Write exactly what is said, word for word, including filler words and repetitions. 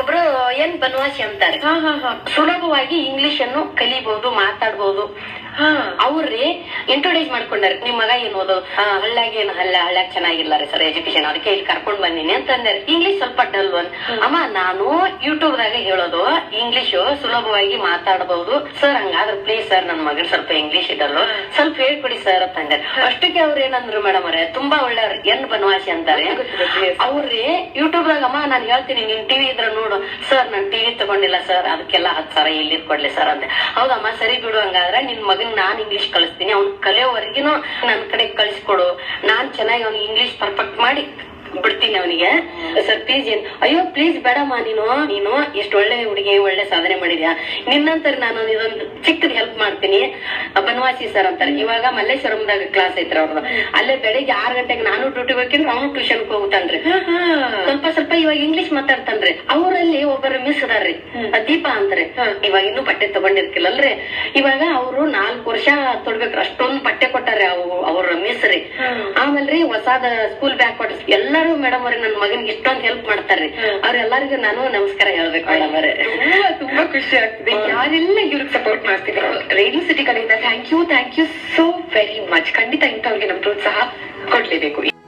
ಒಬ್ರು ಏನ್ ಬನವಾಸಿ ಅಂತಾರೆ, ಸುಲಭವಾಗಿ ಇಂಗ್ಲಿಷ್ ಅನ್ನು ಕಲಿಬಹುದು, ಮಾತಾಡ್ಬಹುದು. ಅವ್ರಿ ಇಂಟ್ರೊಡ್ಯೂಸ್ ಮಾಡ್ಕೊಂಡಾರ, ನಿಮ್ ಮಗ ಏನ್ ಓದೋದು, ಹಳ್ಳ್ಯಾಗ ಏನ್ ಹಳ್ಳ ಹಳ್ಳ್ಯಾಗ ಚೆನ್ನಾಗಿಲ್ಲ ರೀ ಸರ್ ಎಜುಕೇಶನ್, ಅದಕ್ಕೆ ಇಲ್ಲಿ ಕರ್ಕೊಂಡ್ ಬಂದಿನಿ ಅಂತಂದಾರೆ. ಇಂಗ್ಲಿಷ್ ಸ್ವಲ್ಪ ಡಲ್ ಒಂದ್ ಅಮ್ಮ, ನಾನು ಯೂಟ್ಯೂಬ್ ದಾಗ ಹೇಳೋದು ಇಂಗ್ಲಿಷ್ ಸುಲಭವಾಗಿ ಮಾತಾಡಬಹುದು ಸರ್, ಹಂಗಾದ್ರೆ ಪ್ಲೀಸ್ ಸರ್ ನನ್ ಮಗನ್ ಸ್ವಲ್ಪ ಇಂಗ್ಲಿಷ್ ಇಡಲ್ಲು ಸ್ವಲ್ಪ ಹೇಳ್ಕೊಡಿ ಸರ್ ಅಂತಂದಾರೆ. ಅಷ್ಟಕ್ಕೆ ಅವ್ರ ಏನಂದ್ರು ಮೇಡಮ್ ಅವ್ರೆ, ತುಂಬಾ ಒಳ್ಳೆಯವ್ರು, ಎನ್ ಬನವಾಸಿ ಅಂತಾರೆ ಅವ್ರಿ. ಯೂಟ್ಯೂಬ್ ದಾಗ ಅಮ್ಮ ನಾನ್ ಹೇಳ್ತೀನಿ, ನಿನ್ ಟಿವಿ ಇದ್ರ ನೋಡು ಸರ್, ನಾನ್ ಟಿವಿ ತಗೊಂಡಿಲ್ಲ ಸರ್, ಅದಕ್ಕೆಲ್ಲ ಹತ್ ಸಾವಿರ ಇಲ್ಲಿ ಕೊಡ್ಲಿ ಸರ್ ಅಂದೆ. ಹೌದಮ್ಮ ಸರಿ ಬಿಡು, ಹಂಗಾದ್ರೆ ನಿನ್ ಮಗನ್ ನಾನ್ ಇಂಗ್ಲಿಷ್ ಕಳಿಸ್ತೀನಿ, ಅವ್ನ್ ಕಲಿಯೋವರೆಗಿನೂ ನನ್ ಕಡೆ ಕಳಿಸ್ಕೊಡು, ನಾನ್ ಚೆನ್ನಾಗಿ ಅವ್ನಿಗೆ ಇಂಗ್ಲಿಷ್ ಪರ್ಫೆಕ್ಟ್ ಮಾಡಿ ಬಿಡ್ತೀನಿ ಅವನಿಗೆ ಸರ್ ಪ್ಲೀಸ್. ಏನ್ ಅಯ್ಯೋ ಪ್ಲೀಸ್ ಬೇಡಮ್ಮ, ನೀನು ನೀನು ಎಷ್ಟು ಒಳ್ಳೆ ಹುಡುಗಿ, ಒಳ್ಳೆ ಸಾಧನೆ ಮಾಡಿದ್ಯಾ, ನಿನ್ನಂತರ ನಾನು ಇದೊಂದು ಚಿಕ್ಕದ್ ಹೆಲ್ಪ್ ಮಾಡ್ತೀನಿ ಬನವಾಸಿ ಸರ್ ಅಂತಾರೆ. ಇವಾಗ ಮಲ್ಲೇಶ್ವರಂದಾಗ ಕ್ಲಾಸ್ ಐತ್ರ ಅವ್ರದ್ದು, ಅಲ್ಲೇ ಬೆಳಿಗ್ಗೆ ಆರ್ ಗಂಟೆಗೆ ನಾನು ಡ್ಯೂಟಿ ಬೇಕಂದ್ರೆ ಅವನು ಟ್ಯೂಷನ್ ಹೋಗ್ತಾನ್ರಿ, ಸ್ವಲ್ಪ ಸ್ವಲ್ಪ ಇವಾಗ ಇಂಗ್ಲಿಷ್ ಮಾತಾಡ್ತಾನ್ರಿ. ಅವರಲ್ಲಿ ಒಬ್ಬರು ಮಿಸ್ ಅದಾರ್ರಿ, ದೀಪಾ ಅಂತಾರೆ, ಇವಾಗ ಇನ್ನೂ ಪಟ್ಟೆ ತಗೊಂಡಿರ್ಕಿಲ್ಲಲ್ರಿ, ಇವಾಗ ಅವರು ನಾಲ್ಕು ವರ್ಷ ತೊಡ್ಬೇಕ್ರಿ, ಅಷ್ಟೊಂದು ಪಟ್ಟೆ ಕೊಟ್ಟಾರೆ ಅವ್ರ ಮಿಸ್ ರೀ. ಆಮೇಲ್ರಿ ಹೊಸಾದ ಸ್ಕೂಲ್ ಬ್ಯಾಗ್ ಕೊಟ್ಟ ಎಲ್ಲ ಮೇಡಮ್ ಅವ್ರೆ ನನ್ ಮಗನ್ಗೆ ಇಷ್ಟೊಂದು ಹೆಲ್ಪ್ ಮಾಡ್ತಾರ್ರಿ, ಅವ್ರೆಲ್ಲರಿಗೂ ನಾನು ನಮಸ್ಕಾರ ಹೇಳ್ಬೇಕು ಮೇಡಮ್ ಅವರೇ. ತುಂಬಾ ಖುಷಿ ಆಗ್ತದೆ ಯಾರೆಲ್ಲ ಇವ್ರಿಗೆ ಸಪೋರ್ಟ್ ಮಾಡ್ತಿದ್ರು ರೇಡಿಯೋ ಸಿಟಿ ಕಡೆಯಿಂದ. Thank you thank you so very much. ಖಂಡಿತ ಇಂಥವ್ರಿಗೆ ನಮ್ ಪ್ರೋತ್ಸಾಹ ಕೊಡ್ಲೇಬೇಕು.